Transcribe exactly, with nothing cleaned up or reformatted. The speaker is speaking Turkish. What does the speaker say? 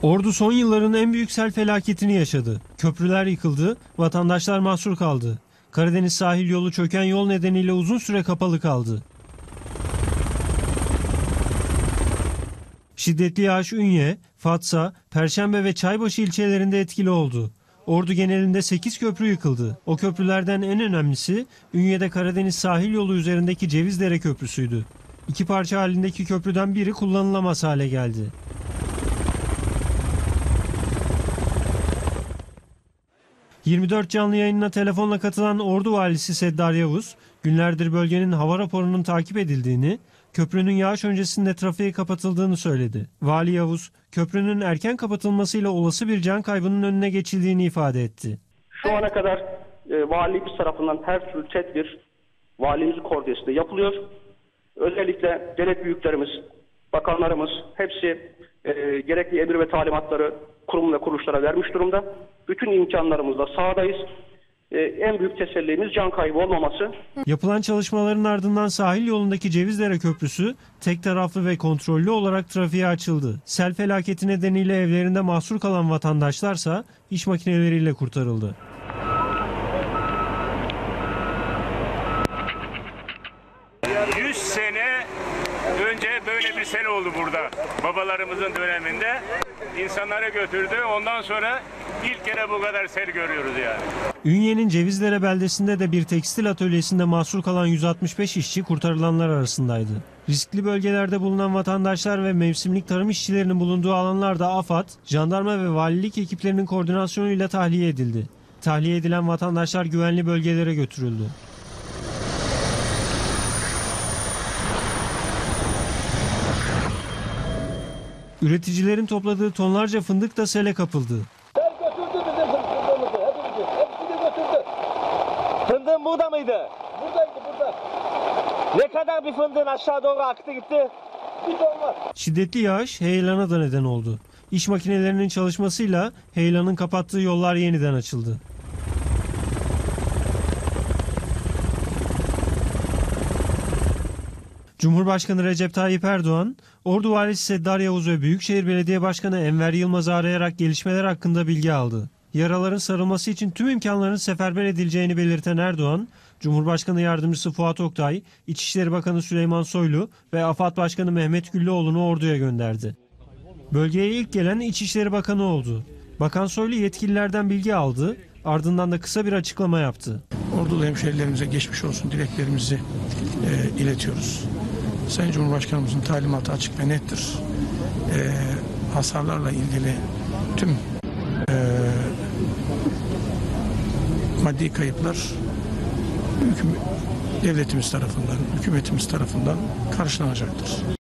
Ordu son yılların en büyük sel felaketini yaşadı. Köprüler yıkıldı, vatandaşlar mahsur kaldı. Karadeniz sahil yolu çöken yol nedeniyle uzun süre kapalı kaldı. Şiddetli yağış Ünye, Fatsa, Perşembe ve Çaybaşı ilçelerinde etkili oldu. Ordu genelinde sekiz köprü yıkıldı. O köprülerden en önemlisi Ünye'de Karadeniz sahil yolu üzerindeki Cevizdere Köprüsü'ydü. İki parça halindeki köprüden biri kullanılamaz hale geldi. yirmi dört canlı yayınına telefonla katılan Ordu Valisi Seddar Yavuz, günlerdir bölgenin hava raporunun takip edildiğini, köprünün yağış öncesinde trafiğe kapatıldığını söyledi. Vali Yavuz, köprünün erken kapatılmasıyla olası bir can kaybının önüne geçildiğini ifade etti. Şu ana kadar e, valimiz tarafından her türlü tedbir valimizin koordinasyonunda yapılıyor. Özellikle devlet büyüklerimiz, bakanlarımız hepsi e, gerekli emir ve talimatları kurum ve kuruluşlara vermiş durumda. Bütün imkanlarımızla sahadayız. Ee, en büyük tesellimiz can kaybı olmaması. Yapılan çalışmaların ardından sahil yolundaki Cevizdere Köprüsü tek taraflı ve kontrollü olarak trafiğe açıldı. Sel felaketi nedeniyle evlerinde mahsur kalan vatandaşlarsa iş makineleriyle kurtarıldı. yüz sene önce böyle bir sel oldu burada. Babalarımızın döneminde insanları götürdü. Ondan sonra ilk kere bu kadar sel görüyoruz yani. Ünye'nin Cevizdere beldesinde de bir tekstil atölyesinde mahsur kalan yüz altmış beş işçi kurtarılanlar arasındaydı. Riskli bölgelerde bulunan vatandaşlar ve mevsimlik tarım işçilerinin bulunduğu alanlarda AFAD, jandarma ve valilik ekiplerinin koordinasyonuyla tahliye edildi. Tahliye edilen vatandaşlar güvenli bölgelere götürüldü. Üreticilerin topladığı tonlarca fındık da sele kapıldı. Sel götürdü bizim fındığımızı, hepimizi. Hepsini götürdü. Fındığın burada mıydı? Buradaydı, burada. Ne kadar bir fındığın aşağı doğru aktı gitti? Bir ton var. Şiddetli yağış heyelana da neden oldu. İş makinelerinin çalışmasıyla heyelanın kapattığı yollar yeniden açıldı. Cumhurbaşkanı Recep Tayyip Erdoğan, Ordu Valisi Seddar Yavuz ve Büyükşehir Belediye Başkanı Enver Yılmaz'ı arayarak gelişmeler hakkında bilgi aldı. Yaraların sarılması için tüm imkanların seferber edileceğini belirten Erdoğan, Cumhurbaşkanı Yardımcısı Fuat Oktay, İçişleri Bakanı Süleyman Soylu ve AFAD Başkanı Mehmet Güllüoğlu'nu Ordu'ya gönderdi. Bölgeye ilk gelen İçişleri Bakanı oldu. Bakan Soylu yetkililerden bilgi aldı, ardından da kısa bir açıklama yaptı. Ordulu hemşehrilerimize geçmiş olsun dileklerimizi e, iletiyoruz. Sayın Cumhurbaşkanımızın talimatı açık ve nettir. E, hasarlarla ilgili tüm e, maddi kayıplar hüküm, devletimiz tarafından, hükümetimiz tarafından karşılanacaktır.